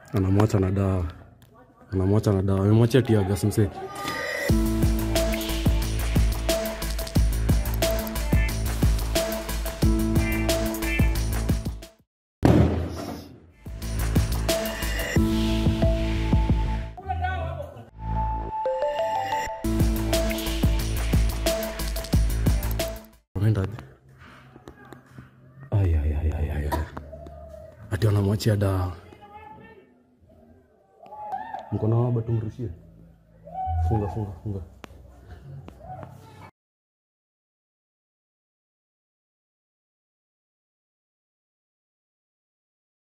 Anamwacha na dawa. Amemwacha teargas msee. Ay. Ati anamwachia dawa. Mkono wao bado mrushie. Funga.